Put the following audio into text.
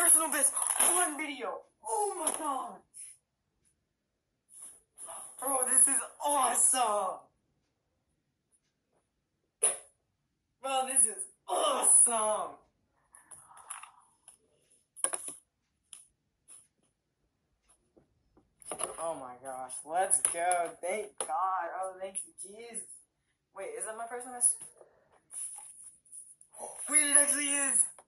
personal best one video. Oh my god. Bro, this is awesome. Bro, this is awesome. Oh my gosh, let's go. Thank God. Oh, thank you, Jesus. Wait, is that my personal best? Wait, it actually is.